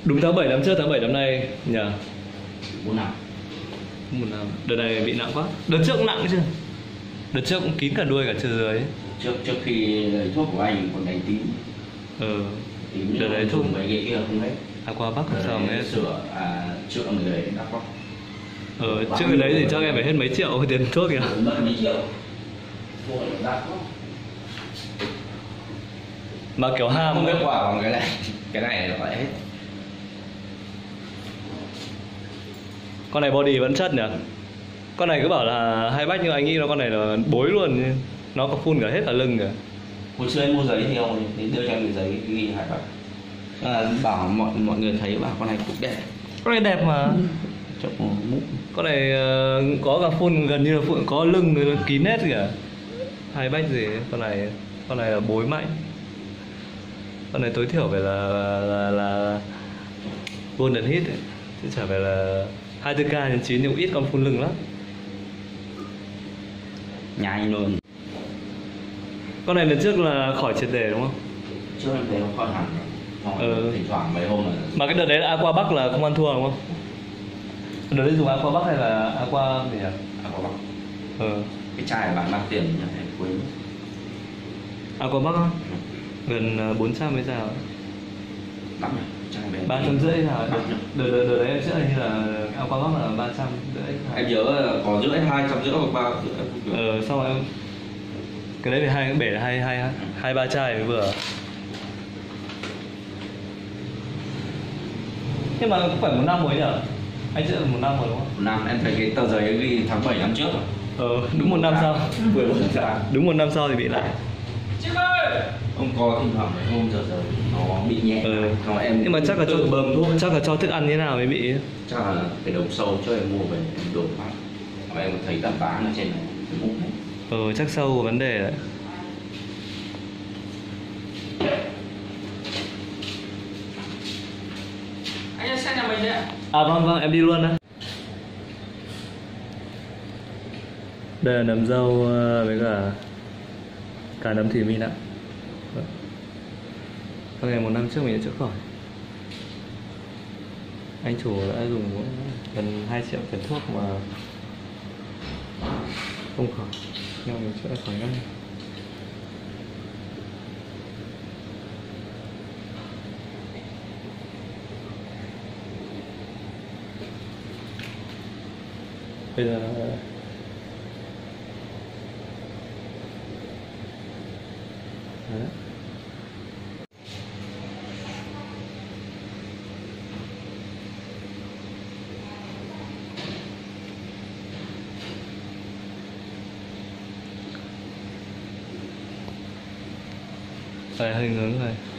Đúng tháng 7 năm trước, tháng 7 năm nay nhỉ? 4 năm. Một năm. Đợt này bị nặng quá. Đợt trước cũng nặng chứ. Đợt trước cũng kín cả đuôi cả chân dưới ấy. Trước khi lấy thuốc của anh còn đánh tím. Tím Đợt đấy thuốc mấy cái kia không hết. Qua Bắc sao mà hết. Sửa chữa người đấy đắt quá. Trước cái đấy thì chắc em phải hết mấy triệu tiền thuốc kìa. Mấy triệu. Mua là đắt quá. Mà kiểu ham không kết quả bằng cái này là phải hết. Con này body vẫn chất nhỉ? Con này cứ bảo là hai bách nhưng anh nghĩ là con này là bối luôn. Nó có phun cả hết cả lưng kìa. Hồi xưa anh mua giấy thì ông thì đưa cho em cái giấy ghi hai bách. Bảo mọi người thấy bảo con này cũng đẹp. Con này đẹp mà. Con này có cả phun gần như là phun có lưng kín hết kìa. Hai bách gì con này là bối mạnh. Con này tối thiểu phải là golden hit ấy. Chứ chả phải là 24k đến 9 nhưng ít con phun lưng lắm. Nhanh luôn. Con này lần trước là khỏi triệt để đúng không? Trước em thấy nó khỏi hẳn. Thỉnh thoảng mấy hôm là... Mà cái đợt đấy là Aqua Bắc là không ăn thua đúng không? Đợt đấy dùng Aqua Bắc hay là Aqua gì nhỉ? Aqua Bắc. Cái chai bạn mang tiền nhận thấy quên. Aqua Bắc á? Gần 400 hay sao? Đắt nhỉ? 350 hả? Đợt đấy em sẽ hình như là Aqua Bắc là 350. Em nhớ là có rưỡi 250 hoặc 350. Xong rồi em cái đấy thì hai cái bể hai ba chai mới vừa. Nhưng mà cũng phải 1 năm rồi nhỉ? Anh sẽ là 1 năm rồi đúng không? 1 năm, em thấy cái tờ giấy ghi tháng 7 năm trước rồi. Đúng 1 năm sau. Đúng 1 năm sau thì bị lại. Chim ơi! Ông có thỉnh thoảng mấy hôm giờ nó bị nhẹ. Nhưng mà chắc là cho bơm thuốc, chắc là cho thức ăn như thế nào mới bị. Chắc là cái đồng sâu cho em mua về em đổ phát. Mà em thấy tạp bán ở trên này cũng hết. Chắc sâu vấn đề đấy. Anh ơi, xe nhà mình đấy ạ. Vâng, em đi luôn đó. Đây là nấm dâu với cả nấm thủy minh ạ. Con này 1 năm trước mình đã chữa khỏi. Anh chủ đã dùng gần 2 triệu tiền thuốc mà không khỏi, nhưng mình chữa khỏi ngay. Bây giờ đấy. Phải hơi ngứa rồi.